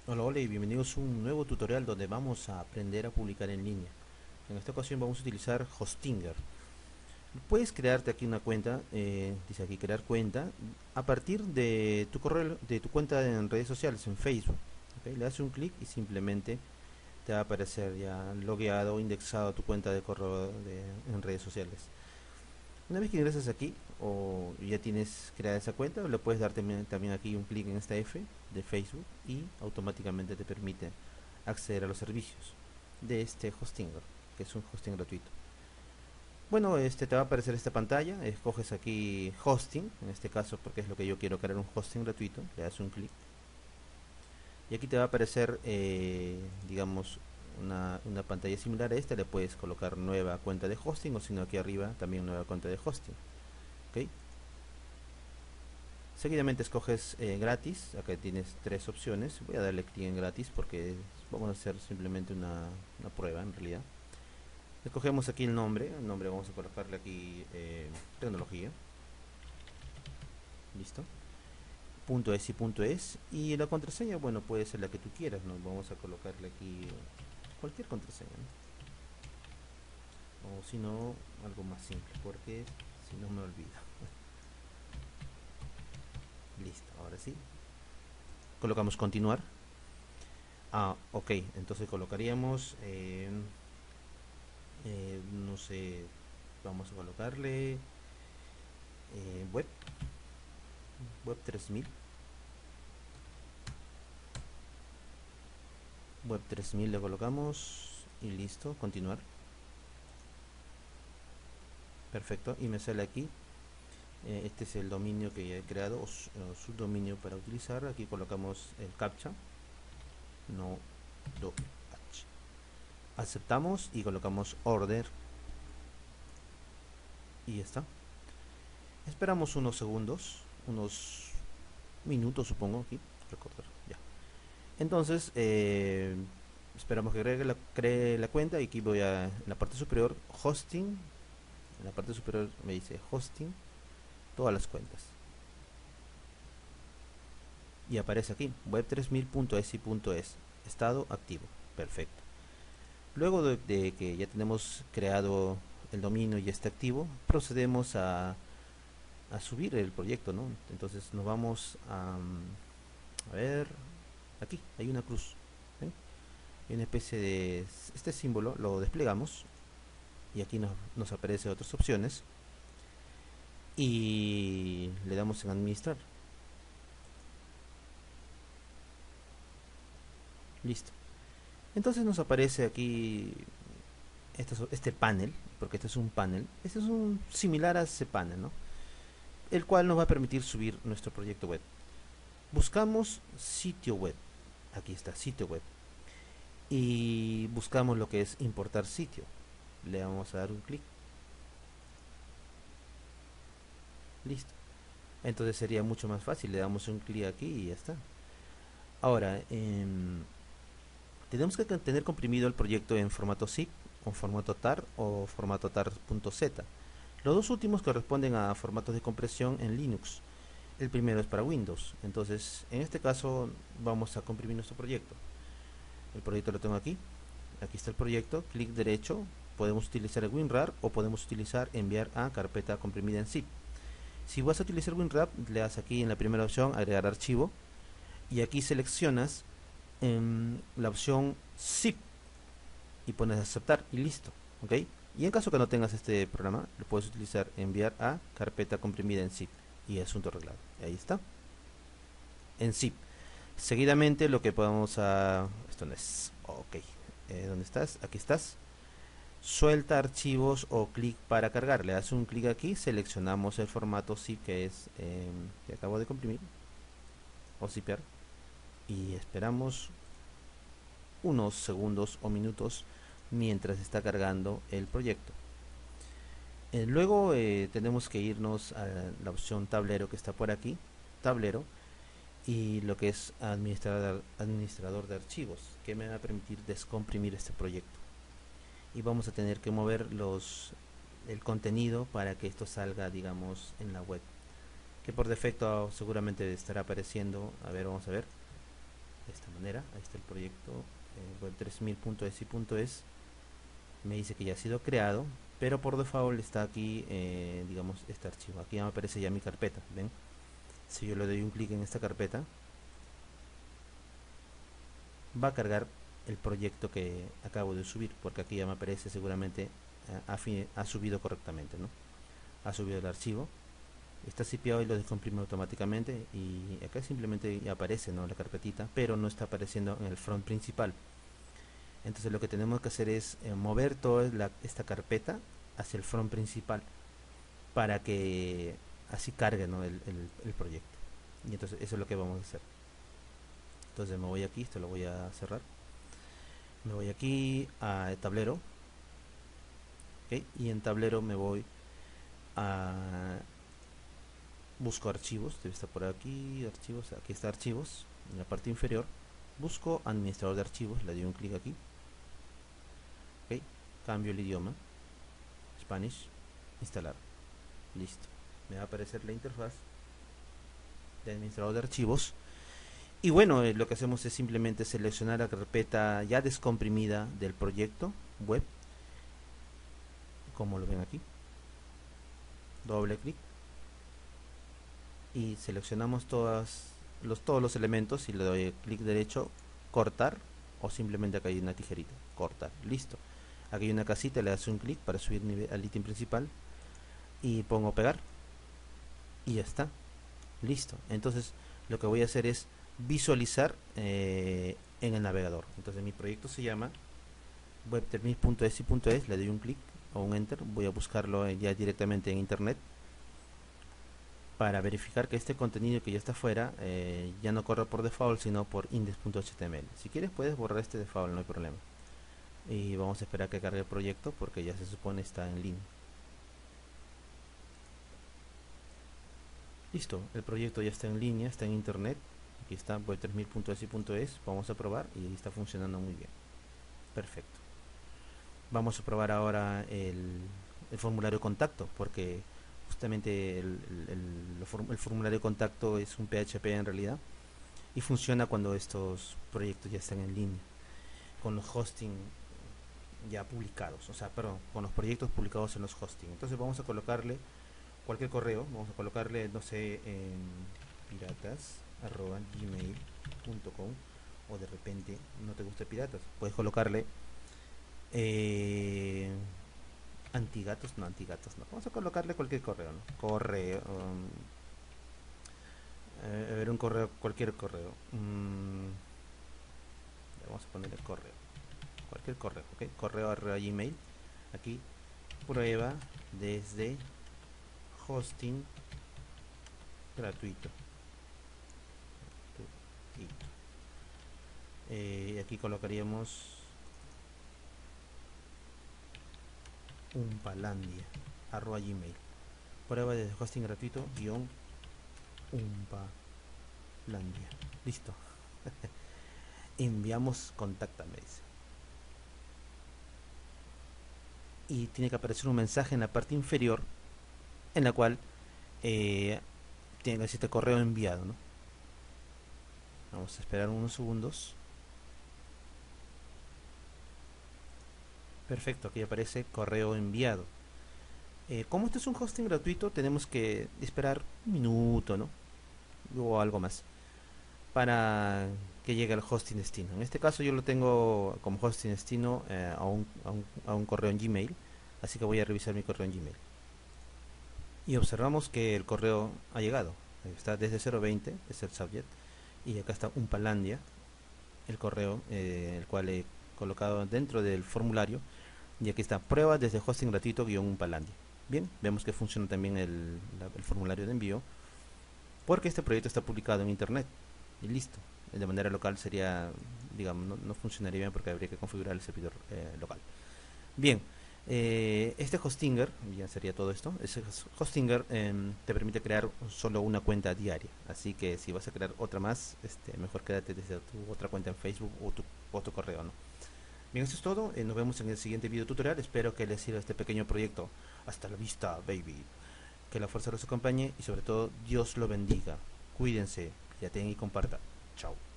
Hola, hola y bienvenidos a un nuevo tutorial donde vamos a aprender a publicar en línea. En esta ocasión vamos a utilizar Hostinger. Puedes crearte aquí una cuenta, dice aquí crear cuenta, a partir de tu correo, de tu cuenta en redes sociales, en Facebook. ¿Ok? Le das un clic y simplemente te va a aparecer ya logueado, indexado tu cuenta de correo en redes sociales. Una vez que ingresas aquí o ya tienes creada esa cuenta, le puedes dar también aquí un clic en esta F de Facebook y automáticamente te permite acceder a los servicios de este Hostinger, que es un hosting gratuito. Bueno, te va a aparecer esta pantalla, escoges aquí hosting, en este caso porque es lo que yo quiero, crear un hosting gratuito, le das un clic y aquí te va a aparecer, digamos, una pantalla similar a esta, le puedes colocar nueva cuenta de hosting o si no aquí arriba también nueva cuenta de hosting. ¿Ok? Seguidamente escoges gratis, acá tienes tres opciones, voy a darle clic en gratis porque vamos a hacer simplemente una prueba en realidad. Escogemos aquí el nombre vamos a colocarle aquí tecnología, listo, punto es y punto es, y la contraseña, bueno, puede ser la que tú quieras, ¿no? Vamos a colocarle aquí cualquier contraseña, ¿no? O si no, algo más simple, porque si no me olvido. Listo, ahora sí, colocamos continuar. Ok, entonces colocaríamos no sé, vamos a colocarle web, web 3000, web 3000 le colocamos y listo, continuar. Perfecto, y me sale aquí, este es el dominio que ya he creado o subdominio para utilizar. Aquí colocamos el captcha, no do h. Aceptamos y colocamos order y ya está. Esperamos unos segundos, unos minutos supongo aquí, recordar, ya. Entonces, esperamos que cree la cuenta y aquí voy a, en la parte superior, hosting, en la parte superior me dice hosting, todas las cuentas. Y aparece aquí, web3000.es, estado activo, perfecto. Luego de que ya tenemos creado el dominio y está activo, procedemos a subir el proyecto, ¿no? Entonces nos vamos a ver, aquí hay una cruz, ¿ven? Hay una especie de este símbolo, lo desplegamos y aquí nos aparecen otras opciones y le damos en administrar. Listo. Entonces nos aparece aquí este panel, porque este es un panel, este es un similar a ese panel, ¿no? El cual nos va a permitir subir nuestro proyecto web. Buscamos sitio web, aquí está, sitio web, y buscamos lo que es importar sitio. Le vamos a dar un clic, listo. Entonces sería mucho más fácil, le damos un clic aquí y ya está. Ahora, tenemos que tener comprimido el proyecto en formato zip, o formato tar o formato tar.z. Los dos últimos corresponden a formatos de compresión en Linux. El primero es para Windows. Entonces, en este caso vamos a comprimir nuestro proyecto. El proyecto lo tengo aquí. Aquí está el proyecto. Clic derecho. Podemos utilizar el WinRAR o podemos utilizar enviar a carpeta comprimida en zip. Si vas a utilizar WinRAR, le das aquí en la primera opción agregar archivo y aquí seleccionas la opción zip y pones aceptar y listo, ¿ok? Y en caso que no tengas este programa, lo puedes utilizar enviar a carpeta comprimida en zip y asunto arreglado. Y ahí está, en zip. Seguidamente lo que podemos a... Esto no es... Ok. ¿Dónde estás? Aquí estás. Suelta archivos o clic para cargar. Le das un clic aquí, seleccionamos el formato zip que es que acabo de comprimir o zipear y esperamos unos segundos o minutos mientras está cargando el proyecto. Luego tenemos que irnos a la opción tablero que está por aquí, tablero, y lo que es administrador de archivos, que me va a permitir descomprimir este proyecto. Y vamos a tener que mover el contenido para que esto salga, digamos, en la web, que por defecto seguramente estará apareciendo. A ver, vamos a ver. de esta manera. Ahí está el proyecto web3000.es. Me dice que ya ha sido creado, pero por default está aquí, digamos, este archivo. Aquí ya me aparece ya mi carpeta, ¿ven? Si yo le doy un clic en esta carpeta, va a cargar el proyecto que acabo de subir, porque aquí ya me aparece seguramente ha subido correctamente, ¿no? Ha subido el archivo, está cipiado y lo descomprime automáticamente, y acá simplemente ya aparece, ¿no?, la carpetita, pero no está apareciendo en el front principal. Entonces lo que tenemos que hacer es mover toda esta carpeta hacia el front principal para que así cargue, ¿no?, el proyecto. Y entonces eso es lo que vamos a hacer. Entonces me voy aquí, esto lo voy a cerrar. Me voy aquí a tablero, ¿okay? Y en tablero me voy a busco archivos, debe estar por aquí, archivos, aquí está archivos, en la parte inferior. Busco administrador de archivos, le doy un clic aquí, ¿okay? Cambio el idioma, Spanish, instalar, listo. Me va a aparecer la interfaz de administrador de archivos. Y bueno, lo que hacemos es simplemente seleccionar la carpeta ya descomprimida del proyecto web, como lo ven aquí. Doble clic y seleccionamos todos los elementos y le doy clic derecho, cortar, o simplemente acá hay una tijerita, cortar, listo. Aquí hay una casita, le das un clic para subir al ítem principal y pongo pegar y ya está, listo. Entonces lo que voy a hacer es visualizar en el navegador. Entonces mi proyecto se llama web3000.es, le doy un clic o un enter, voy a buscarlo ya directamente en internet para verificar que este contenido que ya está fuera ya no corre por default sino por index.html. Si quieres puedes borrar este default, no hay problema. Y vamos a esperar que cargue el proyecto porque ya se supone está en línea. Listo, el proyecto ya está en línea, está en internet. Aquí está web3000.es, vamos a probar y está funcionando muy bien. Perfecto. Vamos a probar ahora el formulario de contacto, porque justamente el formulario de contacto es un PHP en realidad y funciona cuando estos proyectos ya están en línea, con los hosting ya publicados, o sea, perdón, con los proyectos publicados en los hosting. Entonces vamos a colocarle cualquier correo, vamos a colocarle, no sé, piratas@gmail.com, o de repente no te gusta piratas, puedes colocarle antigatos, no, vamos a colocarle cualquier correo, ¿no? Correo, a ver, un correo, cualquier correo, vamos a ponerle correo, cualquier correo, ¿ok? Correo@gmail, aquí, prueba desde hosting gratuito. Aquí colocaríamos umpalandia @gmail, prueba de hosting gratuito umpalandia, listo. Enviamos contáctame, dice, y tiene que aparecer un mensaje en la parte inferior en la cual tiene que decir este correo enviado, ¿no? Vamos a esperar unos segundos. Perfecto, aquí aparece correo enviado. Como este es un hosting gratuito, tenemos que esperar un minuto, ¿no?, o algo más, para que llegue al hosting destino. En este caso yo lo tengo como hosting destino a un correo en Gmail, así que voy a revisar mi correo en Gmail. Y observamos que el correo ha llegado. Está desde 020, es el subject, y acá está Umpalandia, el correo, el cual he colocado dentro del formulario, y aquí está prueba desde hosting gratuito Umpalandia. Bien, vemos que funciona también el formulario de envío, porque este proyecto está publicado en internet y listo. De manera local sería, digamos, no funcionaría bien porque habría que configurar el servidor local. Bien, este Hostinger, ya sería todo esto. Ese Hostinger te permite crear solo una cuenta diaria, así que si vas a crear otra más, mejor quédate desde tu otra cuenta en Facebook o tu correo, ¿no? Bien, eso es todo. Nos vemos en el siguiente video tutorial. Espero que les sirva este pequeño proyecto. Hasta la vista, baby. Que la fuerza los acompañe y sobre todo Dios lo bendiga. Cuídense, ya tengan y compartan. Chao.